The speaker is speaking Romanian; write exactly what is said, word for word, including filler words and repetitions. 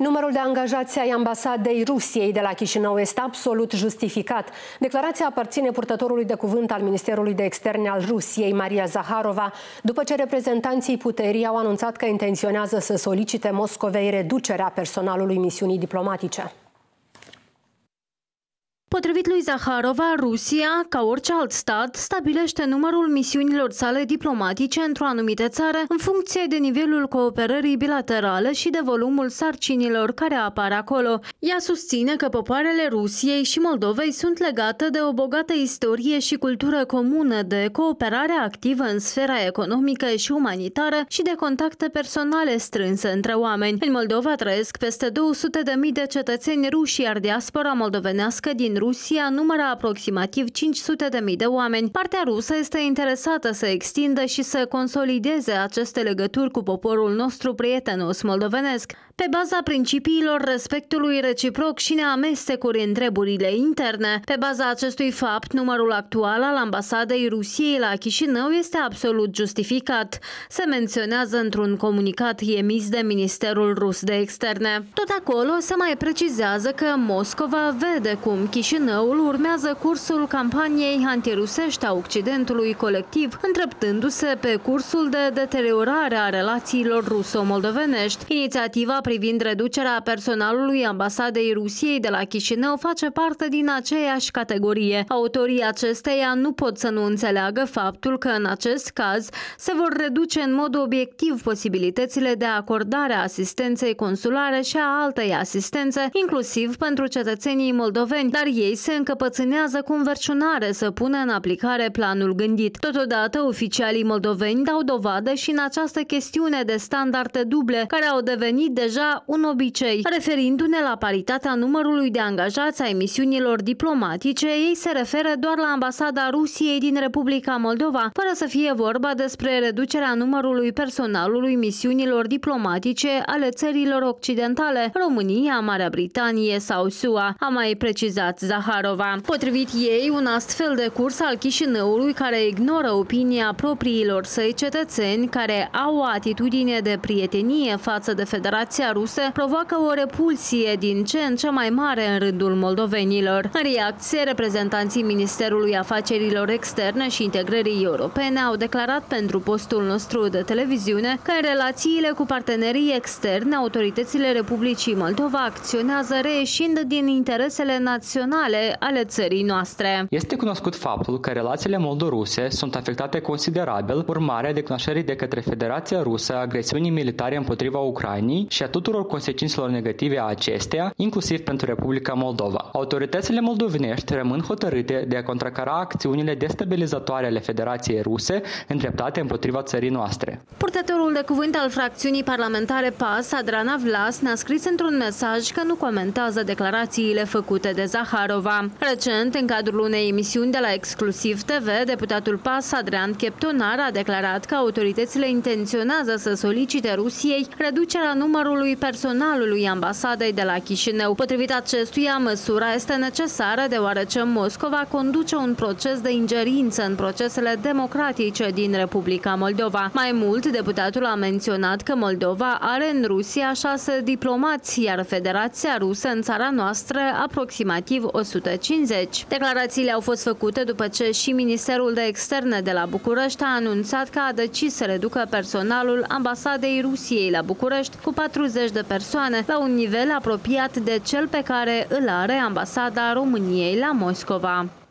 Numărul de angajați ai ambasadei Rusiei de la Chișinău este absolut justificat. Declarația aparține purtătorului de cuvânt al Ministerului de Externe al Rusiei, Maria Zaharova, după ce reprezentanții puterii au anunțat că intenționează să solicite Moscovei reducerea personalului misiunii diplomatice. Potrivit lui Zaharova, Rusia, ca orice alt stat, stabilește numărul misiunilor sale diplomatice într-o anumită țară în funcție de nivelul cooperării bilaterale și de volumul sarcinilor care apar acolo. Ea susține că popoarele Rusiei și Moldovei sunt legate de o bogată istorie și cultură comună, de cooperare activă în sfera economică și umanitară și de contacte personale strânse între oameni. În Moldova trăiesc peste două sute de mii de cetățeni ruși, iar diaspora moldovenească din Rusia numără aproximativ cinci sute de mii de oameni. Partea rusă este interesată să extindă și să consolideze aceste legături cu poporul nostru prietenos moldovenesc, pe baza principiilor respectului reciproc și neamestecuri în treburile interne. Pe baza acestui fapt, numărul actual al ambasadei Rusiei la Chișinău este absolut justificat, se menționează într-un comunicat emis de Ministerul Rus de Externe. Tot acolo se mai precizează că Moscova vede cum Chișinăul urmează cursul campaniei antirusești a Occidentului colectiv, îndreptându-se pe cursul de deteriorare a relațiilor ruso-moldovenești. Inițiativa privind reducerea personalului ambasadei Rusiei de la Chișinău face parte din aceeași categorie. Autorii acesteia nu pot să nu înțeleagă faptul că în acest caz se vor reduce în mod obiectiv posibilitățile de acordare a asistenței consulare și a altei asistențe, inclusiv pentru cetățenii moldoveni, dar ei se încăpățânează cu înverșunare să pună în aplicare planul gândit. Totodată, oficialii moldoveni dau dovadă și în această chestiune de standarde duble, care au devenit deja un obicei. Referindu-ne la paritatea numărului de angajați ai misiunilor diplomatice, ei se referă doar la ambasada Rusiei din Republica Moldova, fără să fie vorba despre reducerea numărului personalului misiunilor diplomatice ale țărilor occidentale, România, Marea Britanie sau S U A, a mai precizat Zaharova. Potrivit ei, un astfel de curs al Chișinăului care ignoră opinia propriilor săi cetățeni, care au o atitudine de prietenie față de Federația Rusă, provoacă o repulsie din ce în ce mai mare în rândul moldovenilor. În reacție, reprezentanții Ministerului Afacerilor Externe și Integrării Europene au declarat pentru postul nostru de televiziune că în relațiile cu partenerii externi, autoritățile Republicii Moldova acționează reieșind din interesele naționale ale țării noastre. Este cunoscut faptul că relațiile moldo-ruse sunt afectate considerabil urmare a declanșării de către Federația Rusă a agresiunii militare împotriva Ucrainei și a tuturor consecințelor negative a acesteia, inclusiv pentru Republica Moldova. Autoritățile moldovenești rămân hotărâte de a contracara acțiunile destabilizatoare ale Federației Ruse îndreptate împotriva țării noastre. Purtătorul de cuvânt al fracțiunii parlamentare P A S, Adrana Vlas, ne-a scris într-un mesaj că nu comentează declarațiile făcute de Zaharova. Recent, în cadrul unei emisiuni de la Exclusiv T V, deputatul P A S, Adrian Cheptonar, a declarat că autoritățile intenționează să solicite Rusiei reducerea numărului personalului ambasadei de la Chișinău. Potrivit acestuia, măsura este necesară deoarece Moscova conduce un proces de ingerință în procesele democratice din Republica Moldova. Mai mult, deputatul a menționat că Moldova are în Rusia șase diplomați, iar Federația Rusă în țara noastră aproximativ o sută cincizeci. Declarațiile au fost făcute după ce și Ministerul de Externe de la București a anunțat că a decis să reducă personalul ambasadei Rusiei la București cu patruzeci de persoane, la un nivel apropiat de cel pe care îl are ambasada României la Moscova.